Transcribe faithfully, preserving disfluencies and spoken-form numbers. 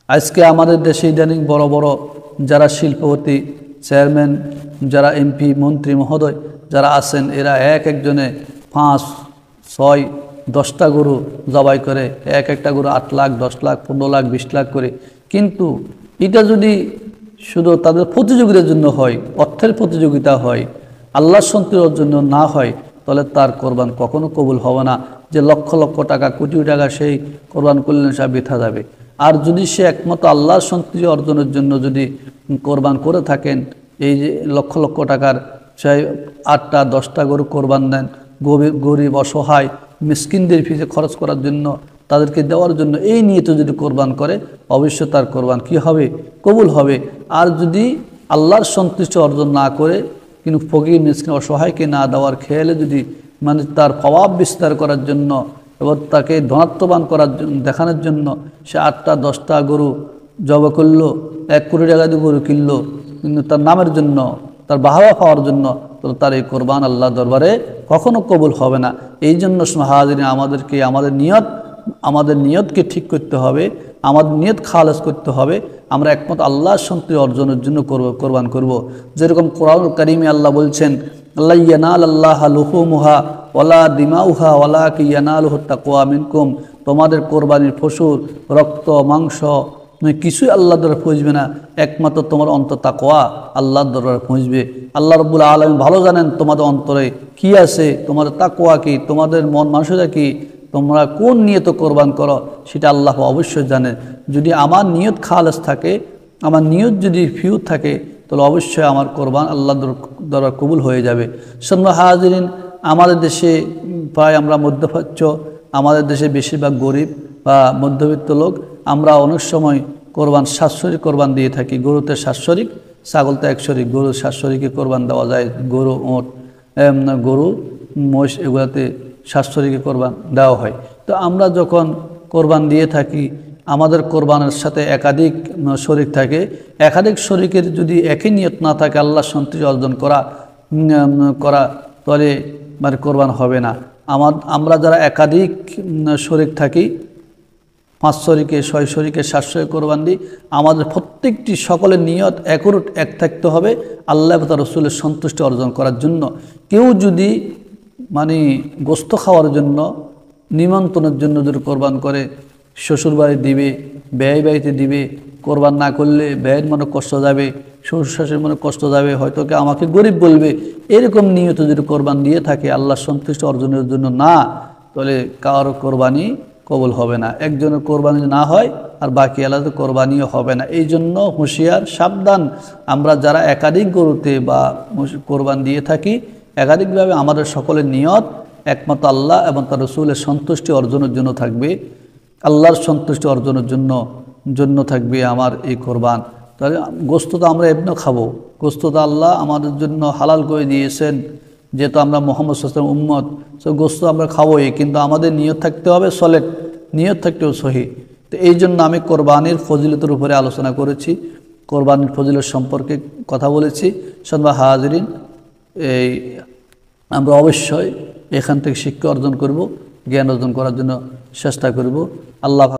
আজকে আমাদের দেশে ইদানিং বড় বড় যারা শিল্পপতি, চেয়ারম্যান, যারা এমপি, মন্ত্রী মহোদয় যারা আছেন, এরা এক একজনে পাঁচ ছয় দশটা গরু জবাই করে, এক একটা গরু আট লাখ দশ লাখ পনেরো লাখ বিশ লাখ করে। কিন্তু এটা যদি শুধু তাদের প্রতিযোগিতার জন্য হয়, অর্থের প্রতিযোগিতা হয়, আল্লাহর সন্তুষ্টির জন্য না হয়, তাহলে তার কোরবান কখনো কবুল হবে না। যে লক্ষ লক্ষ টাকা কোটি টাকা সেই কোরবান করলেন সে বৃথা যাবে। আর যদি সে একমাত্র আল্লাহর সন্তুষ্টি অর্জনের জন্য যদি কোরবান করে থাকেন, এই যে লক্ষ লক্ষ টাকার সে আটটা দশটা গরু কোরবান দেন, গরিব গরিব অসহায় মিসকিনদের পিছে খরচ করার জন্য, তাদেরকে দেওয়ার জন্য, এই নিয়ে তো যদি কোরবান করে, অবশ্যই তার কোরবান কি হবে? কবুল হবে। আর যদি আল্লাহর সন্তুষ্টি অর্জন না করে, কিন্তু ফকির মিসকিন অসহায়কে না দেওয়ার খেয়ালে যদি মানে তার প্রভাব বিস্তার করার জন্য এবং তাকে ধনাত্মবান করার জন্য দেখানোর জন্য সে আটটা দশটা গরু জবা করলো, এক কোটি টাকা দিয়ে গরু কিনলো, কিন্তু তার নামের জন্য, তার বাহবা পাওয়ার জন্য, তো তার এই কোরবান আল্লাহ দরবারে কখনো কবুল হবে না। এই জন্য হাজিরিন আমাদেরকে আমাদের নিয়ত আমাদের নিয়তকে ঠিক করতে হবে, আমাদের নিয়ত খালেস করতে হবে। আমরা একমাত্র আল্লাহর সন্তুষ্টি অর্জনের জন্য করব কোরবান করব। যেরকম কোরআনুল কারীমে আল্লাহ বলছেন, আল্লাহ ইয়ানাল আল্লাহ লুহুমুহা ওয়ালা দিমাউহা ওয়ালাকি ইয়ানালুহুত তাকওয়া মিনকুম। তোমাদের কোরবানির পশুর রক্ত মাংস কিছুই আল্লাহর দরবারে পৌঁছবে না, একমাত্র তোমার অন্তর তাকওয়া আল্লাহর দরবারে পৌঁছবে। আল্লাহ রাব্বুল আলামিন ভালো জানেন তোমাদের অন্তরে কি আছে, তোমাদের তাকওয়া কি, তোমাদের মন মানসিকতা কি, তোমরা কোন নিয়ত কোরবান করো সেটা আল্লাহ অবশ্যই জানেন। যদি আমার নিয়ত খালেস থাকে, আমার নিয়ত যদি ফিউর থাকে, তাহলে অবশ্যই আমার কোরবান আল্লাহ দরবার কবুল হয়ে যাবে। সম্মানিত হাজিরিন, আমাদের দেশে প্রায় আমরা মধ্যপ্রাচ্য, আমাদের দেশে বেশিরভাগ গরিব বা মধ্যবিত্ত লোক, আমরা অনেক সময় কোরবান সাতশরিক কোরবান দিয়ে থাকি। গরুতে সাতশরিক, ছাগলতে একশরিক, গরু সাতশরিকে কোরবান দেওয়া যায়। গরু ওট গরু মহিষ এগুলোতে সাতশরিকে কোরবান দেওয়া হয়। তো আমরা যখন কোরবান দিয়ে থাকি, আমাদের কোরবানের সাথে একাধিক শরিক থাকে। একাধিক শরিকের যদি একই নিয়ত না থাকে আল্লাহ সন্তুষ্টি অর্জন করা করা তাহলে মানে কোরবান হবে না। আমার আমরা যারা একাধিক শরিক থাকি, পাঁচ শরিকে ছয় শরিকে সাতশো কোরবান দিই, আমাদের প্রত্যেকটি সকলের নিয়ত একরুট এক থাকতে হবে আল্লাহ তার রাসূলের সন্তুষ্টি অর্জন করার জন্য। কেউ যদি মানে গোস্ত খাওয়ার জন্য, নিমন্ত্রণের জন্য যদি কোরবান করে, শ্বশুরবাড়ি দিবে, ব্যয় বাড়িতে দিবে, কোরবান না করলে ব্যয়ের মনে কষ্ট যাবে, শ্বশুর শাশুড়ির মনে কষ্ট যাবে, হয়তো কে আমাকে গরিব বলবে, এরকম নিয়ত যদি কোরবান দিয়ে থাকে আল্লাহর সন্তুষ্টি অর্জনের জন্য না, তাহলে কারো কোরবানি কবুল হবে না। একজনের কোরবানি না হয় আর বাকি আলাদা কোরবানিও হবে না। এই জন্য হুঁশিয়ার, সাবধান। আমরা যারা একাধিক গরুতে বা কোরবান দিয়ে থাকি, একাধিকভাবে আমাদের সকলের নিয়ত একমাত্র আল্লাহ এবং তার রাসূলের সন্তুষ্টি অর্জনের জন্য থাকবে, আল্লাহর সন্তুষ্টি অর্জনের জন্য জন্য থাকবে আমার এই কোরবান। তাহলে গোস্ত তো আমরা এমনি খাবো, গোস্ত তো আল্লাহ আমাদের জন্য হালাল করে দিয়েছেন, যেহেতু আমরা মুহাম্মদ সাল্লাল্লাহু আলাইহি ওয়াসাল্লাম উম্মত, সো গোস্ত আমরা খাবোই, কিন্তু আমাদের নিয়ত থাকতে হবে সলেট, নিয়ত থাকতেও সহি। তো এই জন্য আমি কোরবানির ফজিলতের উপরে আলোচনা করেছি, কোরবানির ফজিলত সম্পর্কে কথা বলেছি। সম্মানিত হাজিরিন, এই আমরা অবশ্যই এখান থেকে শিক্ষা অর্জন করব, জ্ঞান অর্জন করার জন্য চেষ্টা করব। আল্লাহ